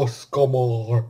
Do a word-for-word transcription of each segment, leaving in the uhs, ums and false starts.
Moskomor.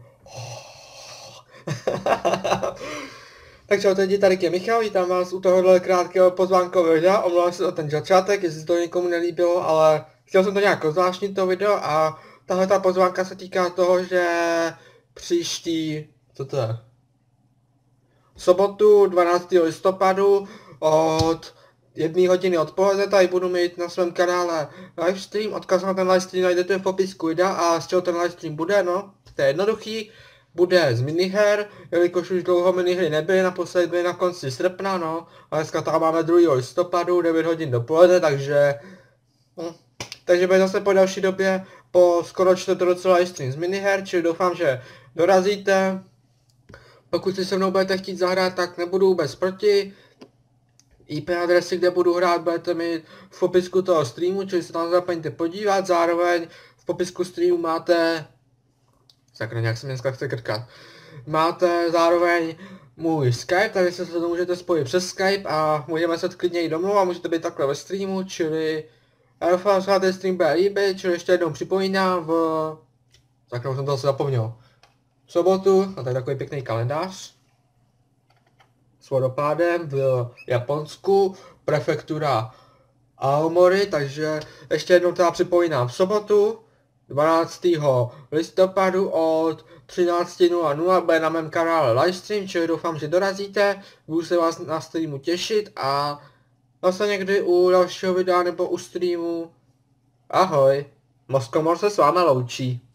Tak čau lidi, tady je Michal, vítám vás u tohohle krátkého pozvánkového videa, omlouvám se o ten začátek, jestli to někomu nelíbilo, ale chtěl jsem to nějak zvláštní to video a tahle ta pozvánka se týká toho, že příští, co to je? V sobotu dvanáctého listopadu od jedné hodiny odpoledne tady budu mít na svém kanále livestream, odkaz na ten livestream najdete v popisku videa a z čeho ten livestream bude, no, to je jednoduchý. Bude z miniher, jelikož už dlouho minihry nebyly, naposledy byly na konci srpna, no, a dneska tam máme druhého listopadu, devět hodin dopoledne, takže, no, takže bude zase po další době, po skoro čtvrtoroce livestream z miniher, čili doufám, že dorazíte. Pokud si se mnou budete chtít zahrát, tak nebudu vůbec proti. I P adresy, kde budu hrát, budete mít v popisku toho streamu, čili se tam nezapomeňte podívat, zároveň v popisku streamu máte... Sakra, nějak se mě dneska chce krkat. Máte zároveň můj Skype, tady se to můžete spojit přes Skype a můžeme se klidně i domluvat, můžete být takhle ve streamu, čili... Já doufám, že se ten stream bude líbit, čili ještě jednou připomínám v... Sakra, už jsem to asi zapomněl. V sobotu, a tady takový pěkný kalendář. S vodopádem v Japonsku, prefektura Aomori, takže ještě jednou teda připomínám v sobotu. dvanáctého listopadu od třináct nula nula bude na mém kanále livestream, čili doufám, že dorazíte, budu se vás na streamu těšit a zase někdy u dalšího videa nebo u streamu. Ahoj, Moskomor se s vámi loučí.